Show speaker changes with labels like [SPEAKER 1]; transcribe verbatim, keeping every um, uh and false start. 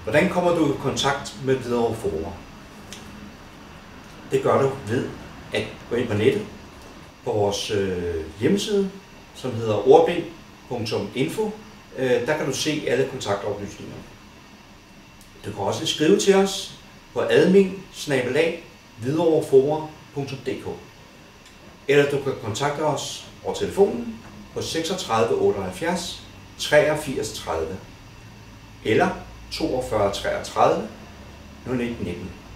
[SPEAKER 1] Hvordan kommer du i kontakt med Hvidovre Fora? Det gør du ved at gå ind på nettet på vores øh, hjemmeside, som hedder ordblind punktum info. Øh, der kan du se alle kontaktoplysninger. Du kan også skrive til os på admin bindestreg hvidovrefora punktum d k, eller du kan kontakte os over telefonen på seksogtredive otteoghalvfjerds treogfirs tredive eller toogfyrre treogtredive nul et nitten.